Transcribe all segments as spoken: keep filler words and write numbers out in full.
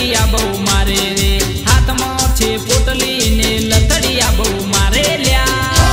लथड़िया बहु मारे रे। हाथ में छे पोटली ने लथड़िया बहु मारे ल्या।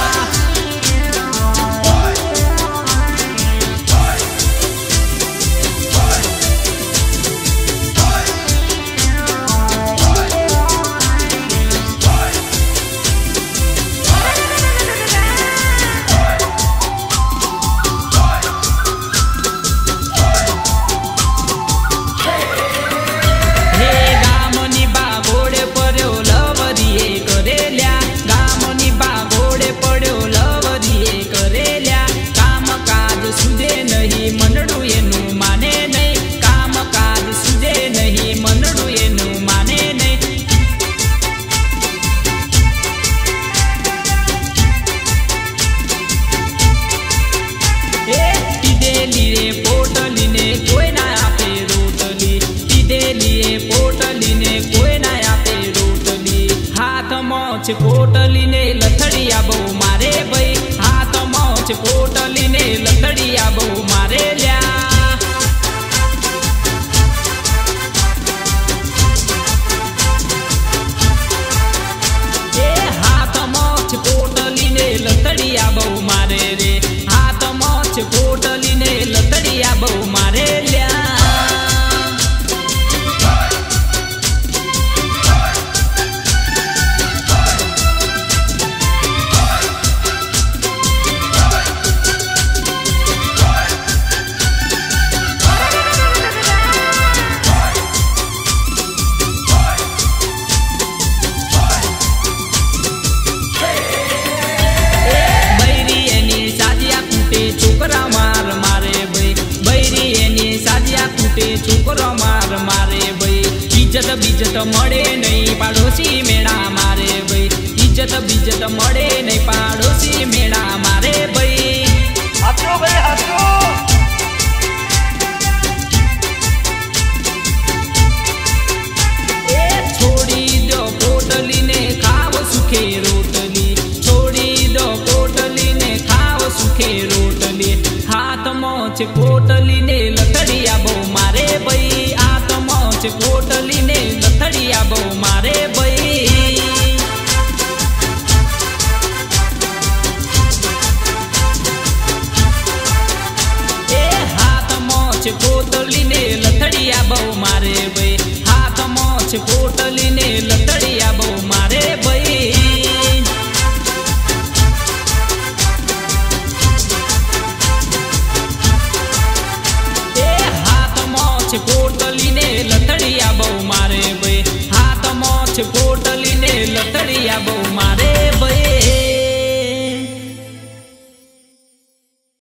पोटली ने लथड़िया बहु मारे भाई। हाथ मोच पोटली ने लथड़िया बहु मारे ल्या। ए हाथ मोच पोटली ने लथड़िया बहु मारे रे। हाथ मोच पोटली ने लथड़िया बहु मारे ल्या। छोकरो मार मारे भाई। इज्जत बिज्जत मळे नहीं पाड़ोसी मेड़ा मारे भाई। इज्जत बिज्जत मळे नहीं पाड़ोसी मेड़ा मारे भाई। हाथो भाई हाथो। ए छोड़ी दो पोटली ने खाव सुखे रोटली। छोड़ी दो पोटली ने खाव सुखे रोटली। हाथ मोच पोटली ने लथड़िया बहु मारे भाई। हाथ मोच पोटली ने लथड़िया बहु मारे भाई। ए हाथ मोच पोटली ने लथड़िया बहु मारे भाई। हाथ मोच पोटली ने लथड़िया